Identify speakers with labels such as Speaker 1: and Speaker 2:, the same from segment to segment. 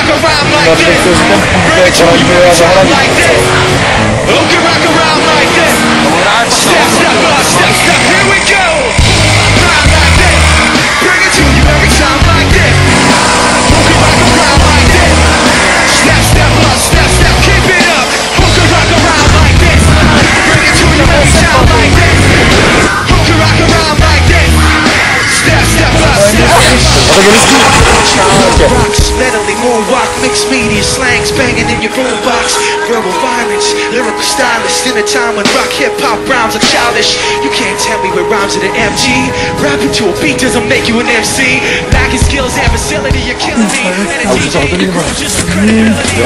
Speaker 1: Mentally moonwalk, mixed media slangs banging in your boombox. Verbal violence, lyrical stylist in a time when rock hip-hop rhymes are childish. You can't tell me what rhymes are the MG. Rapping to a beat doesn't make you an MC. Lacking skills and facility, you're killing me. And a DJ, the crew's just a credibility.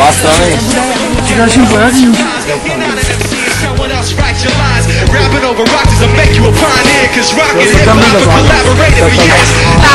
Speaker 1: Someone else writes your lines. Rapping over rock doesn't make you a pioneer. Cause rock and hip-hop have collaborated for years.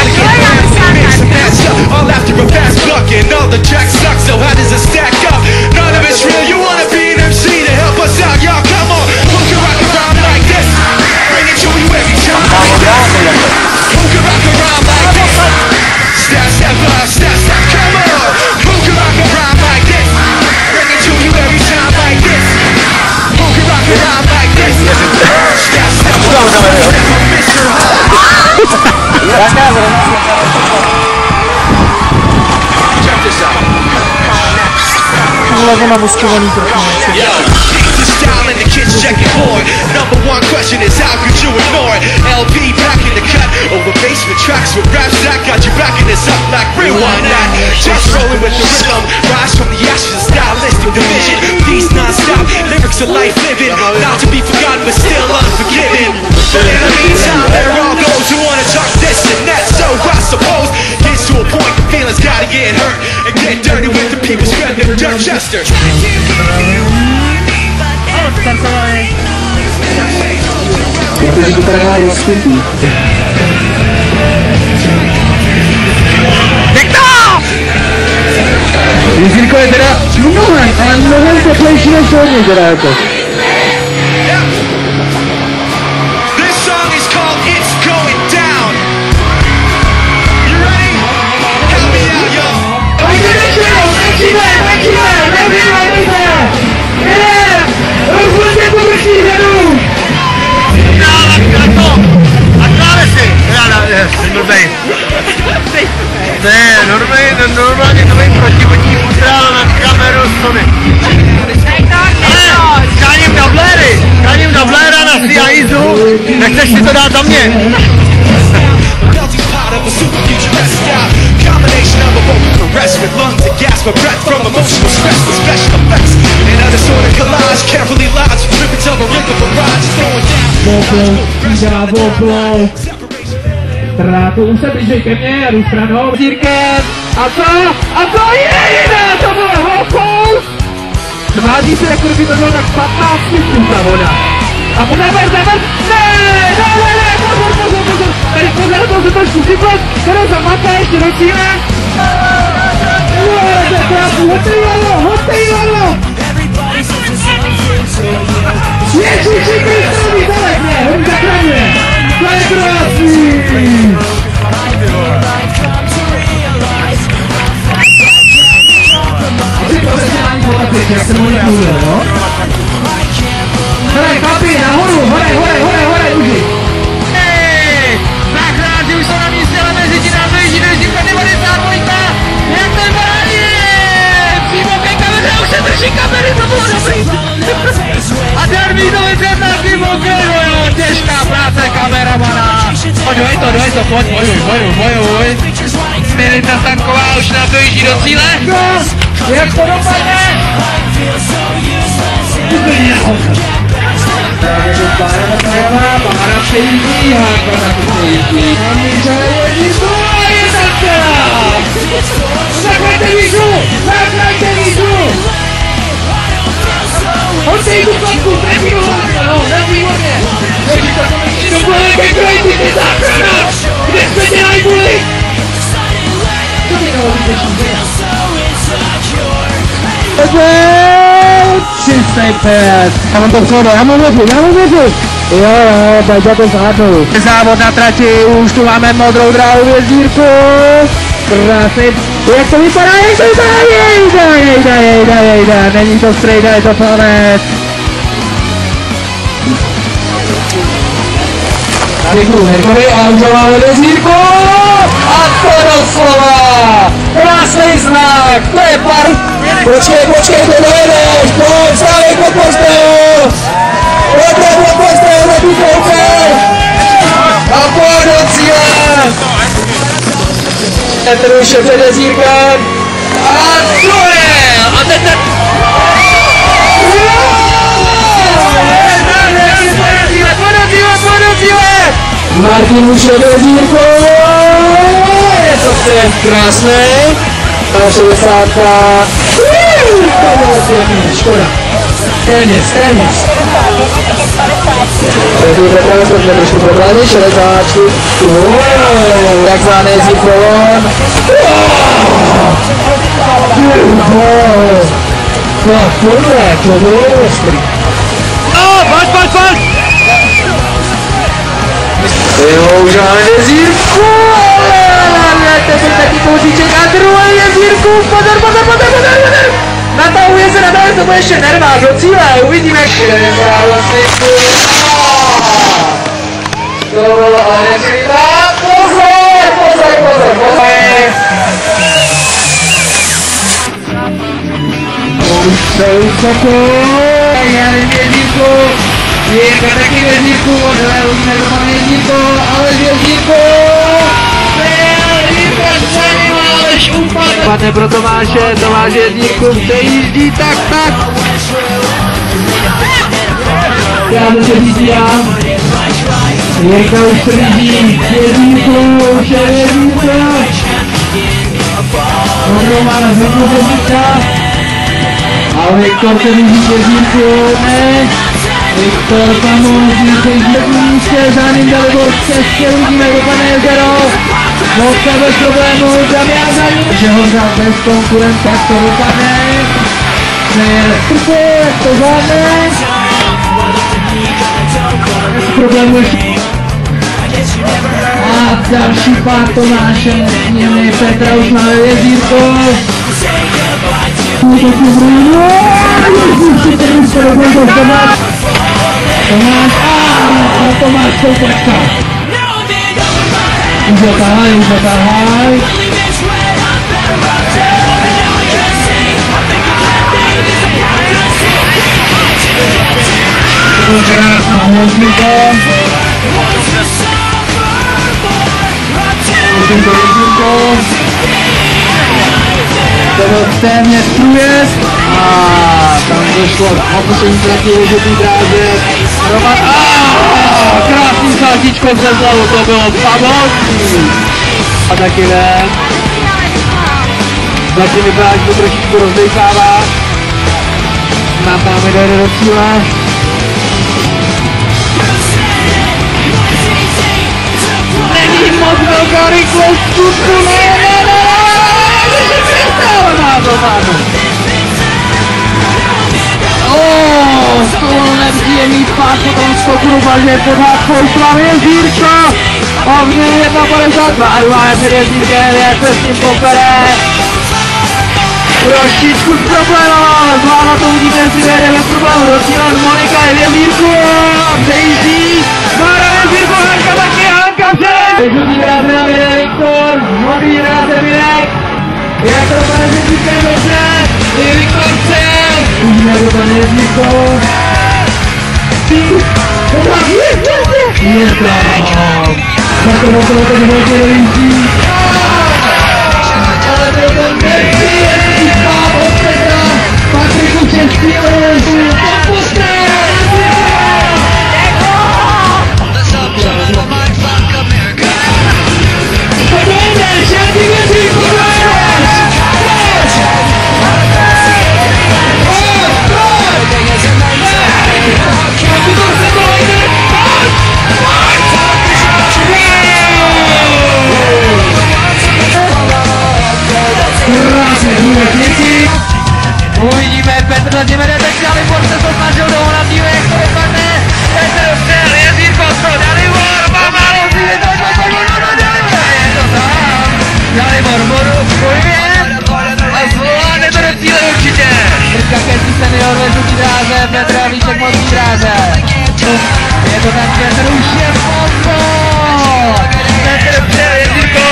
Speaker 1: All after a fast buck and all the tracks suck. So how does it stack up? None of it's real. You wanna be an MC to help us out? Y'all come on. Who can rock around like this? Bring it to you every time. Who can rock around like this? Step, step, step, step. Come on. Who can rock around like this? Bring it to you every time like this. Who can rock around like this? Step, step, step, step. Mr. Check this out. Yo, this style in the kids checking board. Number one question is how could you ignore it? LP back in the cut over basement tracks with raps that got you backing this up like rewind that. Just rolling with the rhythm, rise from the ashes of stylistic division. These non-stop lyrics of life living, not to be forgotten but still unforgiven. But in the meantime, there are all those who wanna talk this and that. So I suppose gets to a point the feelings gotta get hurt and get dirty with the people spreading them dirt chester. This song is called It's Going Down. You ready? Help me out, y'all.
Speaker 2: Normálně to vím protivodní futrála na kameru Sony. Skáním dabléra na CIZu, nechceš si to dát za mě?
Speaker 3: To už se blížej ke mně, jdu stranou. Církev. A to je jiné, to bylo hopou. Tváří se, jako kdyby to bylo tak 15 minut ta voda. A neber, ne, pozor. Tady pozor, to trošku syplet, kterou zamátá ještě do cíle. Hotejvalo. Ježiši Kristovi, dalek mě, on zachraňuje. To je krásný. Jak se mu nemůže, no? Hele, chlapi, nahoru, hore, uži.
Speaker 2: Hej, záchráči už jsou na místě, ale mezi ti nám dojíždí 92, jak ten brání, přímo ke kameře, už se drží kamery, to bylo dobrý. A Termínovic je taky mokrý, jo, těžká práce kameramana. Dojď to, pojď, bojuj. Milita Stanková už nám dojíždí do cíle.
Speaker 3: Jak to dopadne? Zaklajte výzvu! Hoďte tu kladku, nevýhodně! To bude nějaké krajky, ty záchranář! Kde jste dělají buly? Co ty čistý pes! Já mám to v sobě, já mu věřit! Jo, Baďa to zvládnu. Závod na trati, už tu máme modrou dráhu vězdírku. Krásný Jak to vypadá, jejda, není to strejda, je to Fanec. Děkuju Herkovi a už máme vezírku a to doslova krásný znak, to je par... Počkej, to dojedeš, pojď, Slávek, pod postel! Pod postel, na píkovkou! A pojď do cíle! Petr už je před vezírkem a to je! A teď ten... Martin už je vezírkou! Je to ten krásný! A 60. To bylo silný, škoda. Téměř. Petr Petra jsme trošku problémy, 64. Takzvaný zíkon. To bylo ostrý. Pojď! Jo, už máme vezírku! Teď taky kousíček a druhý vezírku! Pozor! Natahuje se, to bude ještě nerváz do cíle, uvidíme, jak je to bylo ale nekrytá, pozor! Už se vysoko, já nevím vezírku, Jirka taky vezírku, uvidíme, kdo má vezírku, ale vezírku! Padne pro Tomáše vezírku přejíždí, tak. Já to se řídím. Jirka už se řídí, vezírku, už je vezírka. Roman zvednu vezírka. A Viktor se řídí vezírku, ne. Viktor samozřejmě se zvednu místě, za ním Dalibor České, uvidíme, dopadne jezero. Vodka bez problémů, Damian za ním. Že Honza bez konkurence, jak to dopadne. Jak to zvládne. Bez problémů ještě. A další pár Tomáše, němi Petra už máme vezírko. Tomáš soupeřka. Už zatahaj. Krásná hozníka. To byl téměř průjezd. A tam došlo k opusení trati v žlutý dráze. Roman, krásný saltičko ze zlavu, to bylo famózní. A taky ne. Zatím vypadá, že to trošičku rozdejchává. Máme dojde do cíle. Není moc velká rychlost, skutku, ne. Má to. Skoro nepříjemný spát po tom skoku do baže, podhádkou Slavy Jezírka. Ovně 1,52 a druhá je před Jezírkem, jak se s tím popere. Trošičku s problémem, zvládla to uvidíte, jestli vejde bez problému do cíle. Monika je v Jezírku, přejíždí. Mára Jezírku, Hanka taky, Hanka před. Žlutý dráze nám jede Viktor, modrý dráze Mirek. Jak to dopadne s Jezírkem dobře, je Viktor před. Uvidíme, jak dopadne Jezírko. Je tam. Tak to hodně dojíždí. Ale byl to nepříjemný spát od Petra. Patriku Českýho, to postrá. Dojdeš, já ti Jezírku dojdeš.
Speaker 2: Dalibor bojuje a zvládne to do cíle určitě. Trka Keci senior vezutí dráze, Petr Havlíček mocí dráze. Je to ten Petr, už je pozor. Petr přeje Jirko.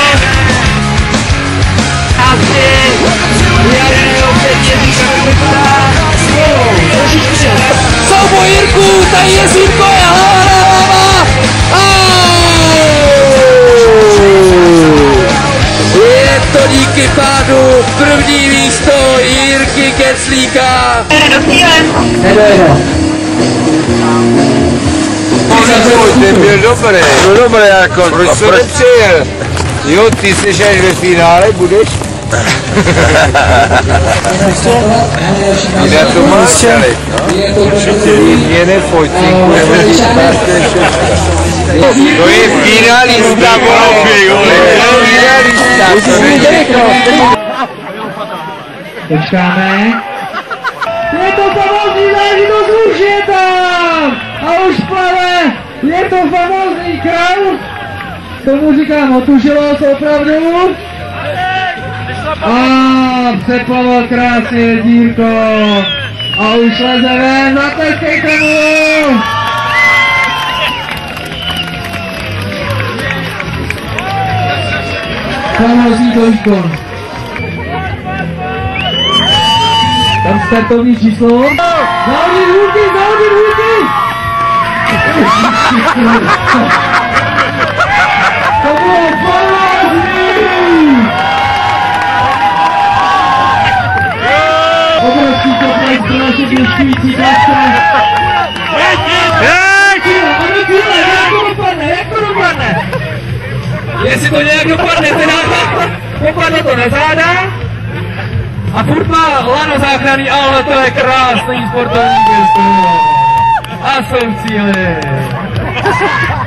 Speaker 2: Asi Jarino teď Jiříka vypadá. Souboj Jirku, tady je Jirko, je hlava. Je to díky pádu první místo Jirky Keclíka. Nedojde.
Speaker 4: Ten byl dobrý. No dobré, jako, proč to nepřijel? Jo, ty jsi až ve finále, budeš? Jinak to máš, Alek, no? Mě nepojď, to je finalista, vole.
Speaker 3: Počkáme. Je to famózní zážitost, už je tam! A už plave! Je to famózní kraut! Tomu říkám otužilost opravdu. A přeplavil krásně Jirko. A už leze ven, zatleskejte mu! Famózní dojko. Tam startovní číslo. Zahodit hůlky, zahodit hůlky! To bylo famózní! Obrovský kopec pro naše blízkující klasce. Jak to dopadne? Jestli to nějak dopadne, dopadne to na záda. A furt má lano záchranný, ale to je krásný sportovní gesto. A jsou cíle.